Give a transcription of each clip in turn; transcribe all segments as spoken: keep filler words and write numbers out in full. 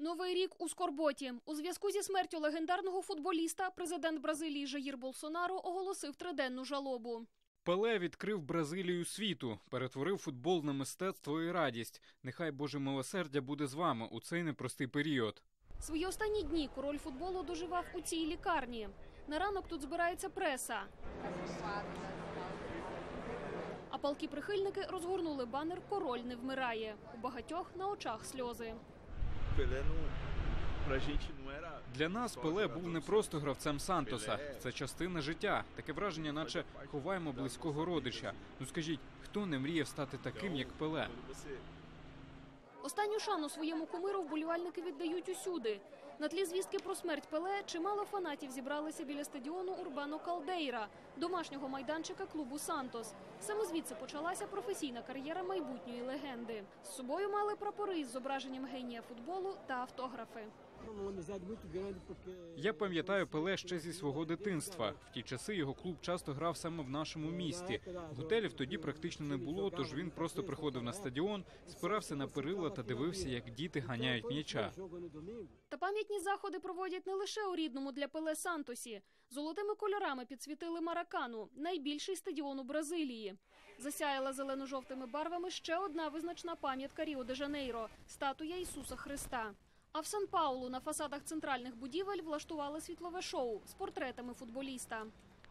Новий рік у скорботі. У зв'язку зі смертю легендарного футболіста президент Бразилії Жаїр Болсонаро оголосив триденну жалобу. Пеле відкрив Бразилію світу, перетворив футбол на мистецтво і радість. Нехай Боже милосердя буде з вами у цей непростий період. Свої останні дні король футболу доживав у цій лікарні. На ранок тут збирається преса. А палкі прихильники розгорнули банер «Король не вмирає». У багатьох на очах сльози. Для нас Пеле був не просто гравцем Сантоса. Це частина життя. Таке враження, наче ховаємо близького родича. Ну скажіть, хто не мріяв стати таким, як Пеле? Останню шану своєму кумиру вболівальники віддають усюди. На тлі звістки про смерть Пеле чимало фанатів зібралися біля стадіону Урбано Калдейра, домашнього майданчика клубу «Сантос». Саме звідси почалася професійна кар'єра майбутньої легенди. З собою мали прапори із зображенням генія футболу та автографи. Я пам'ятаю Пеле ще зі свого дитинства. В ті часи його клуб часто грав саме в нашому місті. Готелів тоді практично не було, тож він просто приходив на стадіон, спирався на перила та дивився, як діти ганяють м'яча. Та пам'ятні заходи проводять не лише у рідному для Пеле Сантосі. Золотими кольорами підсвітили Маракану – найбільший стадіон у Бразилії. Засяяла зелено-жовтими барвами ще одна визначна пам'ятка Ріо-де-Жанейро – статуя Ісуса Христа. А в Сан-Паулу на фасадах центральних будівель влаштували світлове шоу з портретами футболіста.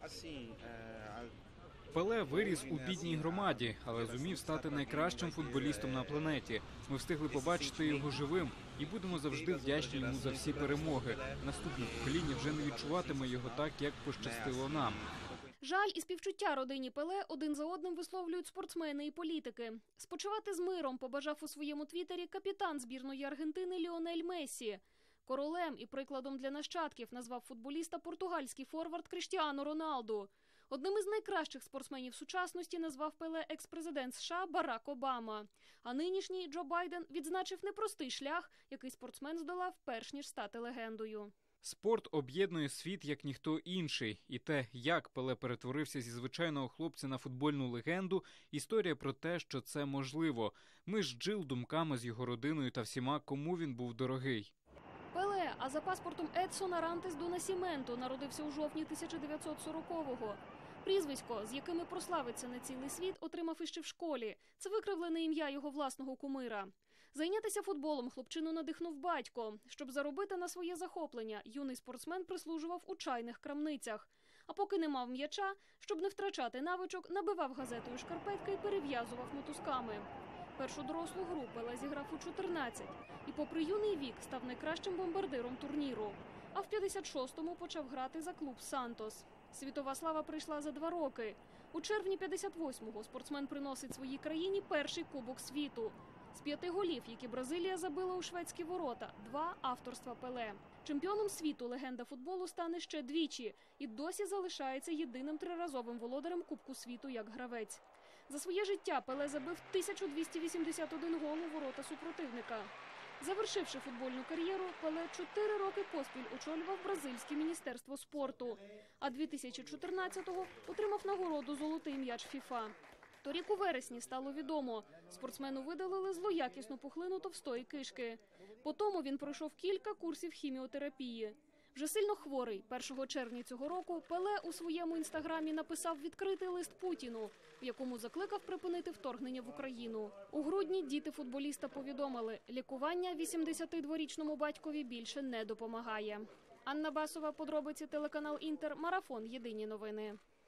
Пеле виріс у бідній громаді, але зумів стати найкращим футболістом на планеті. Ми встигли побачити його живим і будемо завжди вдячні йому за всі перемоги. Наступне покоління вже не відчуватиме його так, як пощастило нам. Жаль і співчуття родині Пеле один за одним висловлюють спортсмени і політики. Спочивати з миром побажав у своєму твіттері капітан збірної Аргентини Ліонель Мессі. Королем і прикладом для нащадків назвав футболіста португальський форвард Кріштіану Роналду. Одним із найкращих спортсменів сучасності назвав Пеле екс-президент США Барак Обама. А нинішній Джо Байден відзначив непростий шлях, який спортсмен здолав перш ніж стати легендою. Спорт об'єднує світ, як ніхто інший. І те, як Пеле перетворився зі звичайного хлопця на футбольну легенду – історія про те, що це можливо. Ми ж джил думками з його родиною та всіма, кому він був дорогий. Пеле, а за паспортом Едсон Арантес до Насіменто, народився у жовтні тисяча дев'ятсот сорокового. Прізвисько, з якими прославиться на цілий світ, отримав іще в школі. Це викривлене ім'я його власного кумира. Зайнятися футболом хлопчину надихнув батько. Щоб заробити на своє захоплення, юний спортсмен прислужував у чайних крамницях. А поки не мав м'яча, щоб не втрачати навичок, набивав газетою шкарпетки і перев'язував мотузками. Першу дорослу гру Пеле зіграв у чотирнадцять і попри юний вік став найкращим бомбардиром турніру. А в п'ятдесят шостому почав грати за клуб «Сантос». Світова слава прийшла за два роки. У червні п'ятдесят восьмого спортсмен приносить своїй країні перший кубок світу. З п'яти голів, які Бразилія забила у шведські ворота, два авторства Пеле. Чемпіоном світу легенда футболу стане ще двічі і досі залишається єдиним триразовим володарем Кубку світу як гравець. За своє життя Пеле забив тисячу двісті вісімдесят один гол у ворота супротивника. Завершивши футбольну кар'єру, Пеле чотири роки поспіль очолював бразильське міністерство спорту, а дві тисячі чотирнадцятого отримав нагороду «Золотий м'яч ФІФА». Торік у вересні стало відомо, спортсмену видалили злоякісну пухлину товстої кишки. Потому він пройшов кілька курсів хіміотерапії. Вже сильно хворий, першого червня цього року Пеле у своєму інстаграмі написав відкритий лист Путіну, в якому закликав припинити вторгнення в Україну. У грудні діти футболіста повідомили, лікування вісімдесятидворічному батькові більше не допомагає. Анна Басова, подробиці, телеканал «Інтер», Марафон, єдині новини.